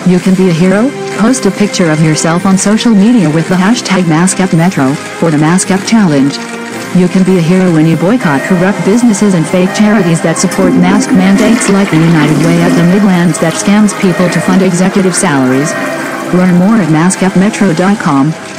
You can be a hero. Post a picture of yourself on social media with the hashtag #MaskUpMetro for the Mask Up Challenge. You can be a hero when you boycott corrupt businesses and fake charities that support mask mandates like the United Way of the Midlands that scams people to fund executive salaries. Learn more at maskupmetro.com.